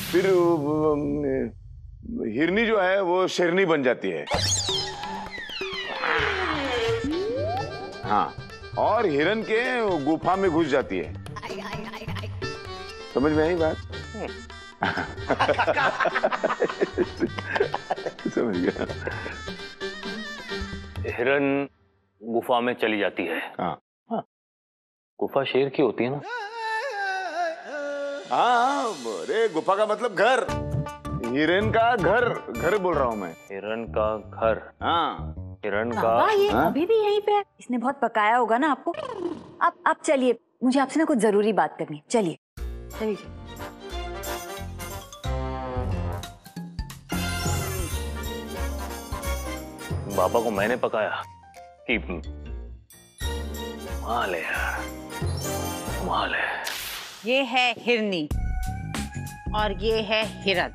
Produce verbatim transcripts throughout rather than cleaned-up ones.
फिर हिरनी जो है वो शेरनी बन जाती है। हाँ, और हिरन के गुफा में घुस जाती है। समझ में आई बात? समझ गया। हिरन गुफा में चली जाती है। हाँ हाँ, गुफा शेर की होती है ना? हाँ, अरे गुफा का मतलब घर, हिरन का घर, घर बोल रहा हूँ मैं। हिरन का घर। हाँ, हिरन का। बाबा ये हाँ? अभी भी यहीं पे है। इसने बहुत पकाया होगा ना आपको। आप आप चलिए, मुझे आपसे ना कुछ जरूरी बात करनी है। चलिए चलिए। बाबा को मैंने पकाया कि माल है यार, माल है। ये है हिरनी और ये है हिरन,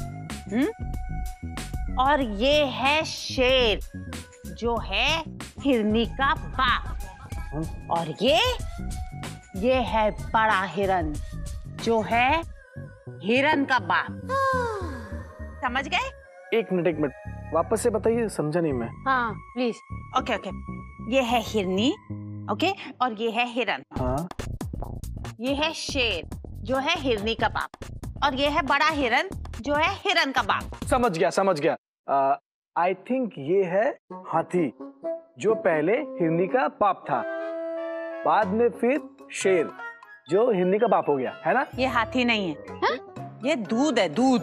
हम्म और ये है शेर जो है हिरनी का बाप, और ये ये है बड़ा हिरन जो है हिरन का बाप। समझ गए? एक मिनट एक मिनट वापस से बताइए, समझा नहीं मैं। हाँ प्लीज। ओके ओके, ये है हिरनी, ओके, और ये है हिरन। हाँ, ये है शेर जो है हिरनी का बाप, और ये है बड़ा हिरन जो है हिरन का बाप। समझ गया समझ गया। आई थिंक ये है हाथी जो पहले हिरनी का बाप था, बाद में फिर शेर जो हिरनी का बाप हो गया, है ना? ये हाथी नहीं है, हा? ये दूध है, दूध।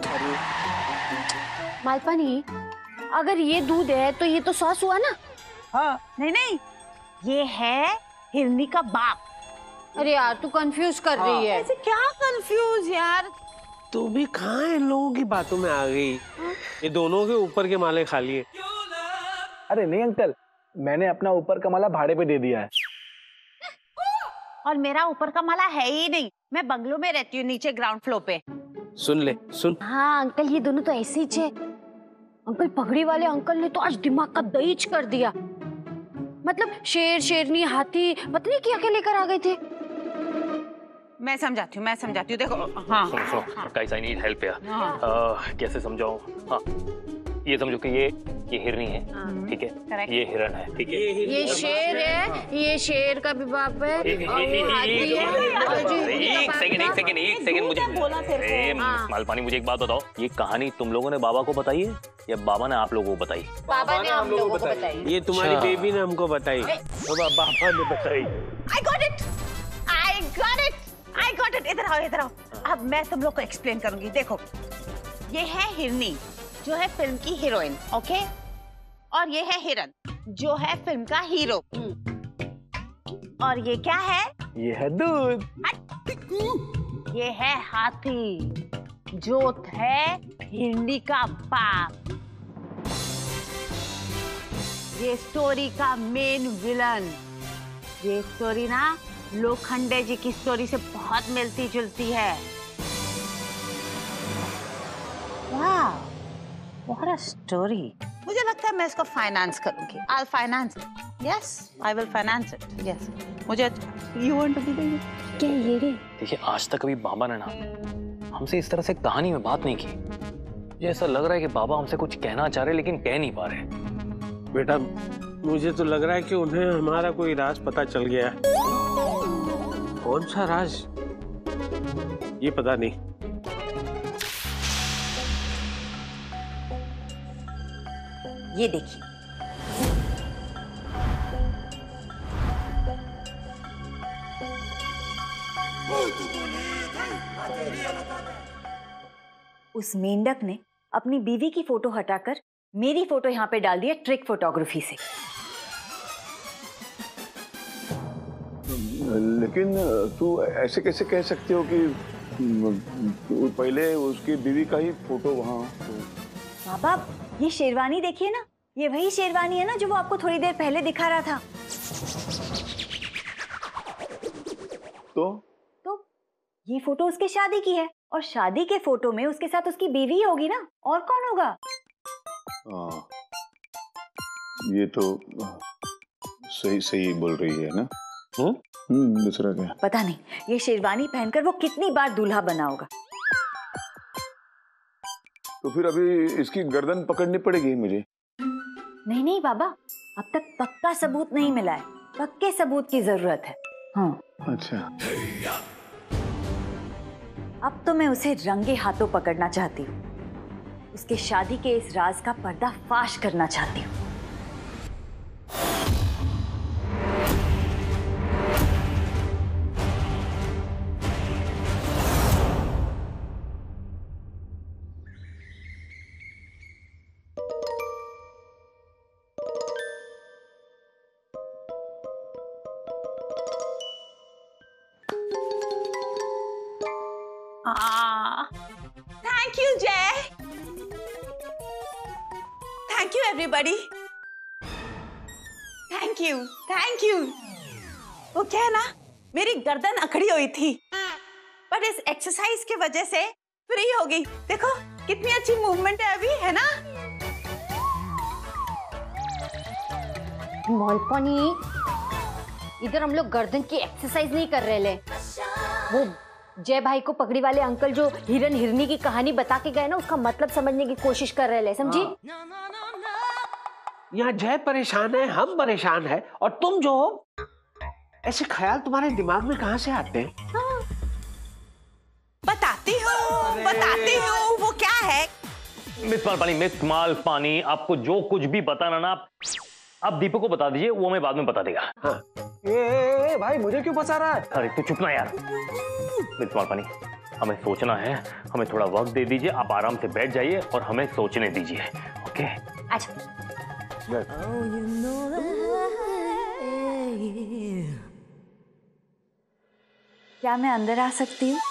मालपानी, अगर ये दूध है तो ये तो सॉस हुआ ना? हाँ। नहीं नहीं, ये है हिरनी का बाप। अरे यार तू कंफ्यूज कर रही है। ऐसे क्या कंफ्यूज यार? तू भी कहाँ इन लोगों की बातों में आ गई? ये दोनों के ऊपर के माले खा लिए। अरे नहीं अंकल, मैंने अपना ऊपर का माला भाड़े पे दे दिया है। और मेरा ऊपर का माला है ही नहीं, मैं बंगलो में रहती हूँ नीचे ग्राउंड फ्लोर पे। सुन ले सुन। हाँ अंकल, ये दोनों तो ऐसे ही है। अंकल, पगड़ी वाले अंकल ने तो आज दिमाग का दहीज कर दिया। मतलब शेर, शेरनी, हाथी पता नहीं क्या क्या लेकर आ गए थे। मैं समझाती हूँ, मैं समझाती हूँ। देखो, हाँ सुनो सुनो गाइस, आई नीड हेल्प यार। हाँ। कैसे समझाऊं? हाँ, ये समझो कि ये ये हिरनी है, ठीक है? Correct. ये हिरन है, ठीक है? ये शेर है, ये शेर का भी बाप है, और ये हाथी है, और जो हिरनी का एक बाप सेकंड था। एक सेकंड एक सेकंड मुझे बोला तेरे को? ए, हाँ। मालपानी, मुझे एक बात बताओ, ये कहानी तुम लोगों ने बाबा को बताई है या बाबा ने आप लोगों को बताई? बाबा ने हम लोगों को बताई। ये तुम्हारी अच्छा। बेबी ने हमको बताई। तो बाबा ने बताई। I got it, I got it, I got it। इधर आओ, इधर आओ। अब मैं तुम लोग को एक्सप्लेन करूंगी। देखो, ये है हिरनी जो है फिल्म की हीरोइन, ओके, और ये है हिरन जो है फिल्म का हीरो, और ये क्या है? ये है दूध। ये है हाथी जो है हिरनी का बाप। ये स्टोरी का मेन विलन। ये स्टोरी ना लोखंडे जी की स्टोरी से बहुत मिलती जुलती है। वाह, व्हाट अ स्टोरी। मुझे लगता है मैं इसको फाइनेंस करूंगी। I'll finance it. Yes, I will finance it. Yes. मुझे you want to be the क्या ये रे? देखिए, आज तक कभी बाबा ने ना हमसे इस तरह से कहानी में बात नहीं की। मुझे ऐसा लग रहा है कि बाबा हमसे कुछ कहना चाह रहे लेकिन कह नहीं पा रहे। बेटा, मुझे तो लग रहा है कि उन्हें हमारा कोई राज पता चल गया है। कौन सा राज ये पता नहीं। ये देखिए, उस मेंढक ने अपनी बीवी की फोटो हटाकर मेरी फोटो यहाँ पे डाल दिया ट्रिक फोटोग्राफी से। लेकिन तू ऐसे कैसे कह सकती हो कि पहले उसकी बीवी का ही फोटो वहाँ? बाबा, ये शेरवानी देखिए ना, ये वही शेरवानी है ना जो वो आपको थोड़ी देर पहले दिखा रहा था। तो तो ये फोटो उसके शादी की है, और शादी के फोटो में उसके साथ उसकी बीवी होगी ना, और कौन होगा? हाँ, ये तो सही सही बोल रही है ना। हम्म हम्म दूसरा क्या? पता नहीं ये शेरवानी पहनकर वो कितनी बार दूल्हा बना होगा। तो फिर अभी इसकी गर्दन पकड़नी पड़ेगी मुझे। नहीं नहीं बाबा, अब तक पक्का सबूत नहीं मिला है, पक्के सबूत की जरूरत है। हाँ अच्छा, अब तो मैं उसे रंगे हाथों पकड़ना चाहती हूँ, उसके शादी के इस राज का पर्दा फाश करना चाहती हूँ। Thank you Jay, thank you everybody, thank you thank you. वो क्या है ना, मेरी गर्दन अकड़ी हुई थी, पर इस एक्सरसाइज की वजह से फ्री हो गई। देखो कितनी अच्छी मूवमेंट है अभी, है ना? मोलपानी, इधर हम लोग गर्दन की एक्सरसाइज नहीं कर रहे ले, वो जय भाई को पगड़ी वाले अंकल जो हिरन हिरनी की कहानी बता के गए ना, उसका मतलब समझने की कोशिश कर रहे ले, समझी? यहाँ जय परेशान है, हम परेशान है, और तुम जो हो, ऐसे ख्याल तुम्हारे दिमाग में कहाँ से आते हैं? हाँ। बताती हूँ बताती हूँ, वो क्या है? मिस मालपानी, मिस मालपानी, आपको जो कुछ भी बताना ना, आप आप दीपक को बता दीजिए, वो हमें बाद में बता देगा। हाँ। ए, ए, ए, भाई मुझे क्यों फंसा रहा है? अरे तू चुप ना यार। मिस मालपानी, हमें सोचना है, हमें थोड़ा वक्त दे दीजिए, आप आराम से बैठ जाइए और हमें सोचने दीजिए, ओके? अच्छा। क्या मैं अंदर आ सकती हूँ?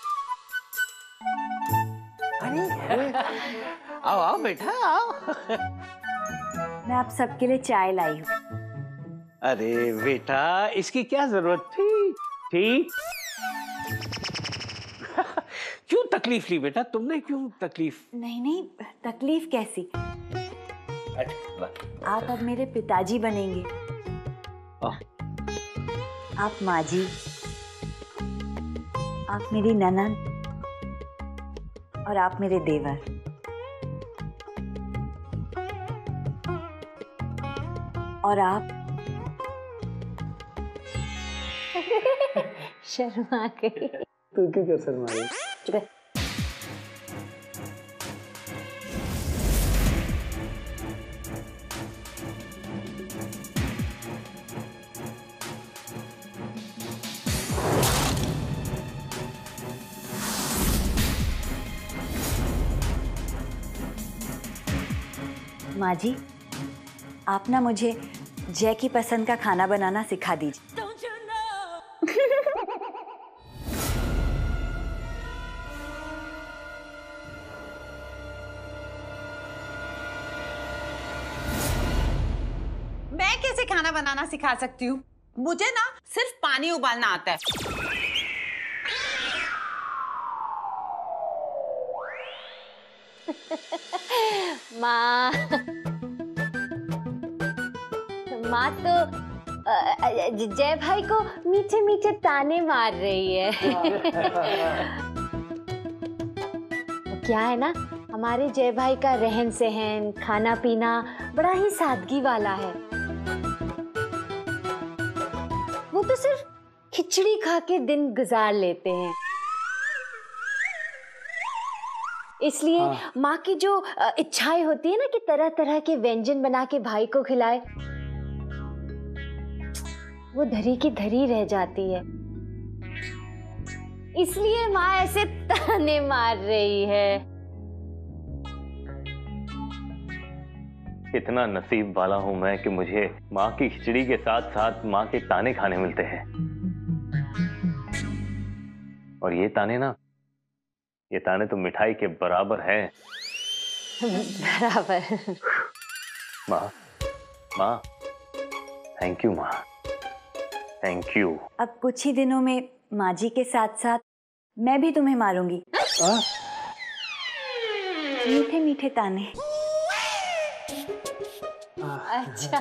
अरे आओ आओ बेटा आओ। मैं आप सबके लिए चाय लाई हूँ। अरे बेटा, इसकी क्या जरूरत थी? थी? क्यों तकलीफ ली बेटा तुमने, क्यों तकलीफ? नहीं नहीं, तकलीफ कैसी? अच्छा, आप अब मेरे पिताजी बनेंगे। आप माँ जी, आप मेरी ननद, और आप मेरे देवर। और आप शर्मा गई। तू क्यों कर शर्मा रही? चुप है। माँ जी, आप ना मुझे जय की पसंद का खाना बनाना सिखा दीजिए। मैं कैसे खाना बनाना सिखा सकती हूँ? मुझे ना सिर्फ पानी उबालना आता है। माँ माँ तो जय भाई को मीठे मीठे ताने मार रही है। क्या है ना, हमारे जय भाई का रहन सहन, खाना पीना बड़ा ही सादगी वाला है। वो तो सिर्फ खिचड़ी खा के दिन गुजार लेते हैं। इसलिए हाँ। माँ की जो इच्छाएं होती है ना कि तरह तरह के व्यंजन बना के भाई को खिलाए, वो धरी की धरी रह जाती है। इसलिए माँ ऐसे ताने मार रही है। कितना नसीब वाला हूं मैं कि मुझे माँ की खिचड़ी के साथ साथ माँ के ताने खाने मिलते हैं। और ये ताने ना, ये ताने तो मिठाई के बराबर हैं। बराबर। माँ, माँ, थैंक यू माँ, थैंक यू। अब कुछ ही दिनों में माँ जी के साथ साथ मैं भी तुम्हें मारूंगी। मीठे मीठे ताने। अच्छा।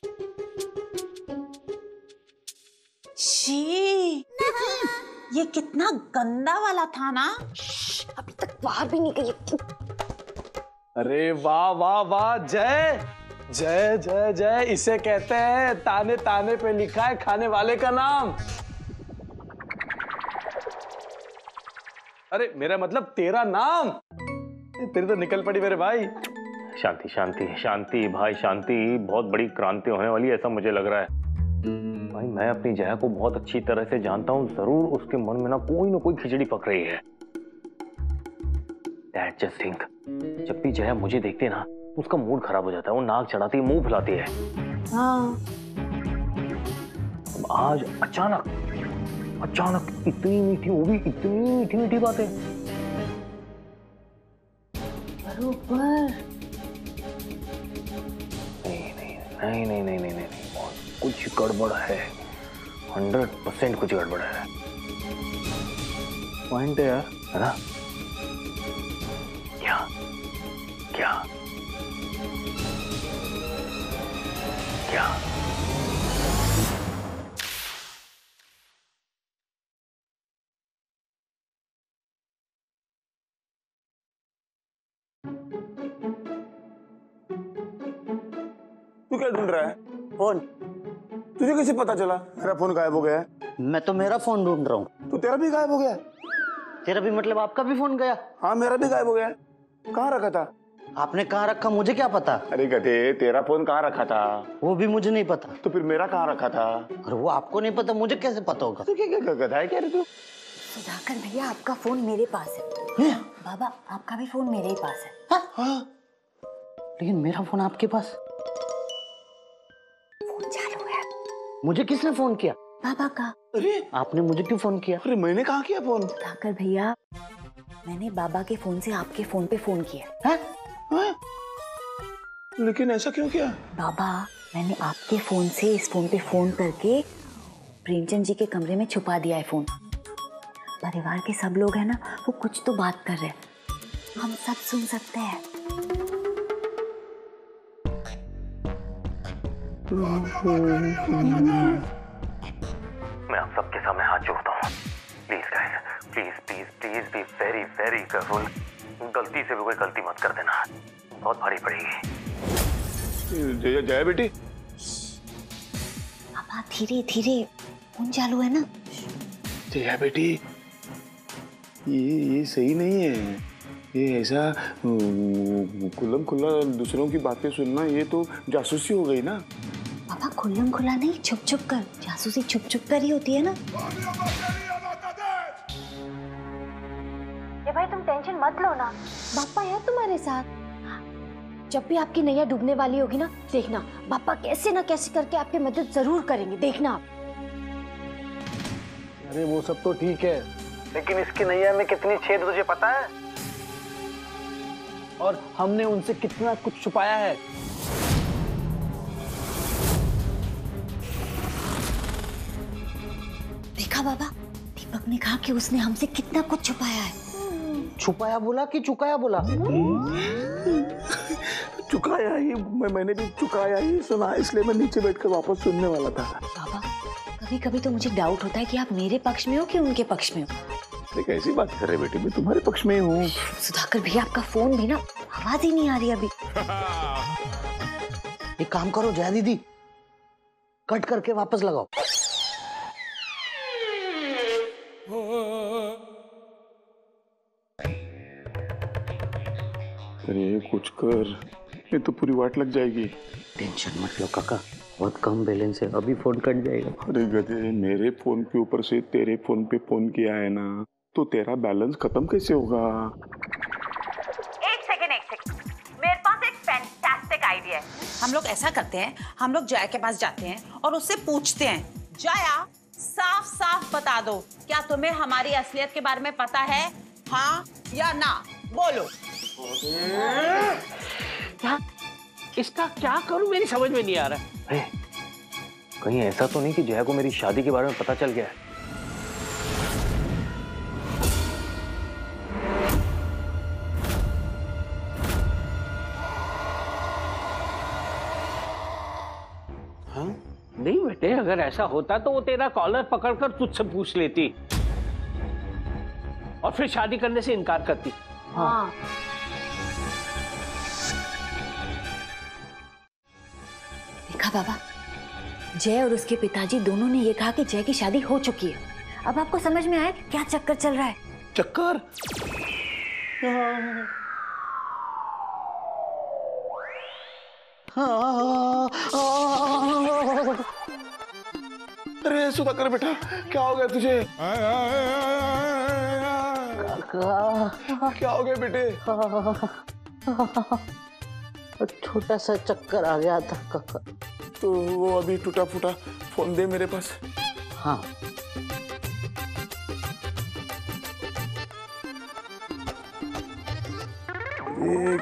शी, ये कितना गंदा वाला था ना। अभी तक बाहर भी नहीं गई। अरे वाह वाह वाह, जय जय जय जय। इसे कहते हैं ताने ताने पे लिखा है खाने वाले का नाम। अरे मेरा मतलब तेरा नाम। तेरी तो निकल पड़ी मेरे भाई। शांति शांति शांति भाई शांति, बहुत बड़ी क्रांति होने वाली है ऐसा मुझे लग रहा है। भाई मैं अपनी जया को बहुत अच्छी तरह से जानता हूँ, जरूर उसके मन में ना कोई ना कोई खिचड़ी पक रही है। Dad, just think, जब भी जया मुझे देखती है ना उसका मूड खराब हो जाता है, वो नाक चढ़ाती है, मुंह फुलाती है। हाँ। अब आज अचानक अचानक इतनी मीठी, वो भी इतनी मीठी मीठी बातें। बरोबर। नहीं नहीं नहीं नहीं नहीं नहीं नहीं कुछ गड़बड़ है, हंड्रेड परसेंट कुछ गड़बड़ है। पॉइंट है यार, है ना? क्या क्या क्या तू क्या ढूंढ रहा है? फोन। तुझे कैसे पता चला मेरा फोन गायब हो गया है? मैं तो मेरा फोन ढूंढ रहा हूँ। तो तेरा भी गायब हो गया? तेरा भी मतलब आपका भी फोन गया? हाँ मेरा भी गायब हो गया। कहाँ रखा था? आपने कहाँ रखा मुझे क्या पता? अरे गधे, तेरा फोन कहाँ रखा था? वो भी मुझे नहीं पता। तो फिर मेरा कहाँ रखा था? और वो आपको नहीं पता, मुझे कैसे पता होगा? तो क्या क्या गधा है क्या रे तू? सुधाकर भैया, आपका फोन मेरे पास है। बाबा, आपका भी फोन मेरे ही पास है। हाँ? हाँ। लेकिन मेरा फोन आपके पास? फोन चालू है। मुझे किसने फोन किया? बाबा का। अरे आपने मुझे क्यों फोन किया? अरे मैंने कहाँ किया फोन? सुधाकर भैया, मैंने बाबा के फोन से आपके फोन पे फोन किया। हाँ? हाँ? लेकिन ऐसा क्यों किया? बाबा, मैंने आपके फोन से इस फोन पे फोन करके प्रेमचंद जी के कमरे में छुपा दिया है फोन। परिवार के सब लोग हैं ना, वो कुछ तो बात कर रहे हैं, हम सब सुन सकते हैं। मैं आप सबके सामने हाथ जोड़ता हूँ, please guys, please please please be very very careful. गलती से भी कोई गलती मत कर देना, बहुत भारी पड़ेगी। जया जया बेटी, पापा धीरे धीरे, फोन चालू है ना। जया बेटी, ये ये सही नहीं है। ये ऐसा खुल्लम खुल्ला दूसरों की बातें सुनना, ये तो जासूसी हो गई ना। पापा खुल्लम खुला नहीं, छुप छुप कर। जासूसी छुप छुप कर ही होती है ना। ये भाई तुम टेंशन मत लो ना, पापा है तुम्हारे साथ। जब भी आपकी नैया डूबने वाली होगी ना, देखना पापा कैसे ना कैसे करके आपकी मदद जरूर करेंगे, देखना आप। अरे वो सब तो ठीक है, लेकिन इसकी नैया में कितनी छेद तुझे पता है? और हमने उनसे कितना कुछ छुपाया है। देखा बाबा, दीपक ने कहा कि उसने हमसे कितना कुछ छुपाया है। छुपाया बोला कि चुकाया बोला? चुकाया ही, मैं मैंने भी चुकाया ही सुना, इसलिए मैं नीचे बैठकर वापस सुनने वाला था। बाबा, कभी कभी तो मुझे डाउट होता है कि आप मेरे पक्ष में हो कि उनके पक्ष में हो। अरे कैसी बात कर रहे बेटी, मैं तुम्हारे पक्ष में हूँ। सुधाकर भैया, आपका फोन भी ना आवाज ही नहीं आ रही अभी। एक काम करो जया दीदी, कट करके वापस लगाओ। अरे कुछ कर, ये तो पूरी वाट लग जाएगी। टेंशन मत लो काका, बहुत कम बैलेंस है, अभी फोन कट जाएगा। अरे गधे, मेरे फोन के ऊपर से तेरे फोन पे फोन किया है ना, तो तेरा बैलेंस खत्म कैसे होगा? एक सेकंड एक सेकंड, मेरे पास एक फैंटास्टिक आइडिया है। हम लोग ऐसा करते हैं, हम लोग जया के पास जाते हैं और उससे पूछते हैं, जया साफ साफ बता दो, क्या तुम्हें हमारी असलियत के बारे में पता है, हाँ या ना? बोलो। क्या इसका क्या करूं, मेरी समझ में नहीं आ रहा। अरे कहीं ऐसा तो नहीं कि जया को मेरी शादी के बारे में पता चल गया है? हाँ? नहीं बेटे, अगर ऐसा होता तो वो तेरा कॉलर पकड़कर तुझसे पूछ लेती और फिर शादी करने से इनकार करती। हाँ। देखा बाबा, जय और उसके पिताजी दोनों ने ये कहा कि जय की शादी हो चुकी है। अब आपको समझ में आया क्या चक्कर चल रहा है? चक्कर? अरे सुधाकर बेटा, क्या हो गया तुझे? क्या हो गया बेटे? छोटा सा चक्कर आ गया था काका। तो वो अभी टूटा फूटा फोन दे मेरे पास। हाँ। एक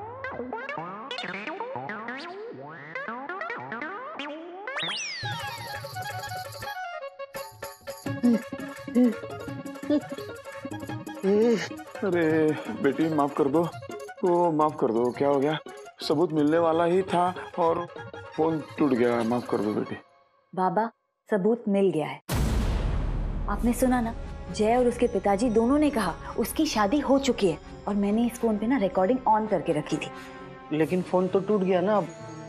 अरे बेटी माफ कर दो, वो माफ कर दो। क्या हो गया? सबूत मिलने वाला ही था और फोन टूट गया। माफ कर दो बेटी। बाबा, सबूत मिल गया है। आपने सुना ना, जय और उसके पिताजी दोनों ने कहा उसकी शादी हो चुकी है और मैंने इस फोन पे ना रिकॉर्डिंग ऑन करके रखी थी। लेकिन फोन तो टूट गया ना। अब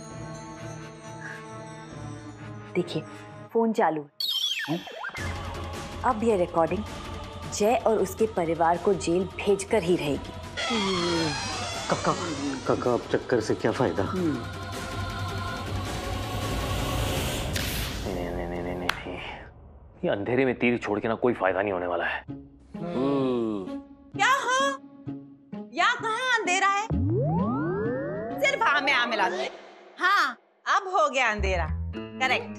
देखिए, फोन चालू है। अब ये रिकॉर्डिंग जय और उसके परिवार को जेल भेजकर ही रहेगी। काका, काका अब चक्कर से क्या फायदा? नहीं नहीं नहीं नहीं नहीं नहीं, ये अंधेरे में तीर छोड़ के ना कोई फायदा नहीं होने वाला है। क्या हो? यहाँ कहाँ अंधेरा है? सिर्फ हाँ में हाँ मिला दे। हाँ, अब हो गया अंधेरा। करेक्ट।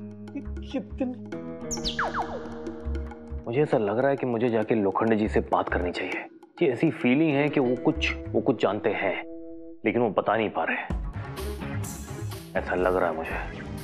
मुझे ऐसा लग रहा है कि मुझे जाके लोखंडे जी से बात करनी चाहिए। ये ऐसी फीलिंग है कि वो कुछ वो कुछ जानते हैं लेकिन वो बता नहीं पा रहे। ऐसा लग रहा है मुझे।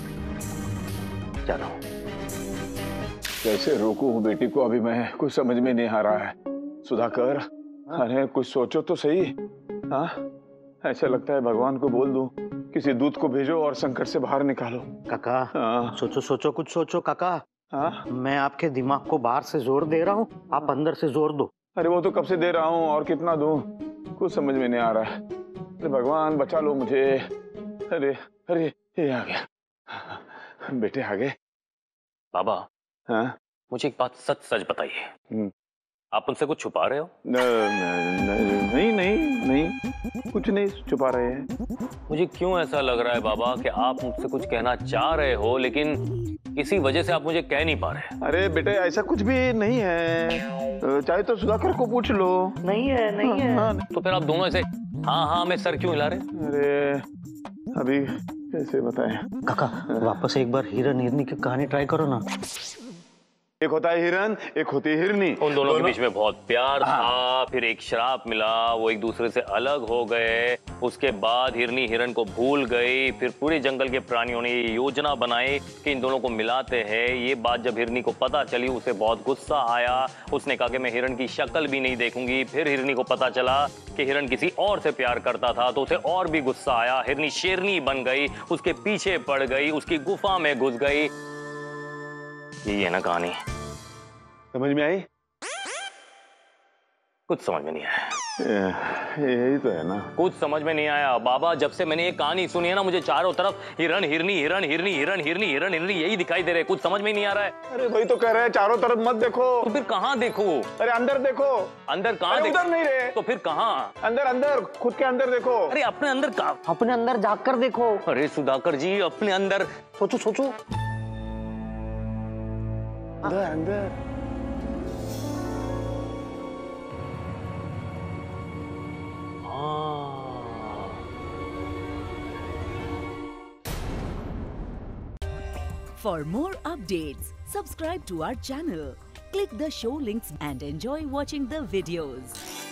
जाता हूँ। कैसे रोकूं बेटी को? अभी मैं कुछ समझ में नहीं आ रहा है। सुधाकर, अरे कुछ सोचो तो सही। हाँ, ऐसा लगता है भगवान को बोल दूं, किसी दूत को भेजो और संकट से बाहर निकालो। काका, हाँ। सोचो सोचो कुछ सोचो काका। हाँ? मैं आपके दिमाग को बाहर से जोर दे रहा हूँ, आप अंदर से जोर दो। अरे वो तो कब से दे रहा हूँ और कितना दूं, कुछ समझ में नहीं आ रहा है। अरे भगवान बचा लो मुझे। अरे अरे ये आ गया। बेटे आ गए। बाबा, हाँ? मुझे एक बात सच सच बताइए, आप उनसे कुछ छुपा रहे हो? न, न, न, नहीं नहीं नहीं, कुछ नहीं छुपा रहे हैं। मुझे क्यों ऐसा लग रहा है बाबा कि आप मुझसे कुछ कहना चाह रहे हो लेकिन किसी वजह से आप मुझे कह नहीं पा रहे। अरे बेटे ऐसा कुछ भी नहीं है, चाहे तो सुधाकर को पूछ लो। नहीं है नहीं है। हाँ, तो फिर आप दोनों ऐसे हाँ हाँ में सर क्यों हिला रहे? अरे अभी कैसे बताएं? काका, वापस एक बार हिरन हिरनी की कहानी ट्राई करो ना। एक होता है हिरन, एक होती है हिरनी। उन दोनों के बीच में बहुत प्यार था, फिर एक श्राप मिला, वो एक दूसरे से अलग हो गए। उसके बाद हिरनी हिरन को भूल गई। फिर पूरे जंगल के प्राणियों ने ये योजना बनाई कि इन दोनों को मिलाते हैं। ये बात जब हिरनी को पता चली, उसे बहुत गुस्सा आया। उसने कहा कि मैं हिरन की शक्ल भी नहीं देखूंगी। फिर हिरनी को पता चला कि हिरन किसी और से प्यार करता था, तो उसे और भी गुस्सा आया। हिरनी शेरनी बन गई, उसके पीछे पड़ गई, उसकी गुफा में घुस गई। यही है ना कहानी? समझ में आई? कुछ समझ में नहीं आया। यही तो है ना। कुछ समझ में नहीं आया बाबा। जब से मैंने ये कहानी सुनी है ना, मुझे चारों तरफ हिरन हिरनी हिरन हिरनी हिरन हिरनी हिरन हिरनी यही दिखाई दे रहे। कुछ समझ में नहीं आ रहा है। अरे वही तो कह रहे हैं, चारों तरफ मत देखो। तो फिर कहाँ देखूं? अरे अंदर देखो। अंदर कहाँ? अरे उधर नहीं रहे तो फिर कहाँ? अंदर अंदर, खुद के अंदर देखो। अरे अपने अंदर कहाँ? अपने अंदर जाग कर देखो। अरे सुधाकर जी, अपने अंदर सोचो सोचो। अंदर अंदर। For more updates, subscribe to our channel, click the show links and enjoy watching the videos.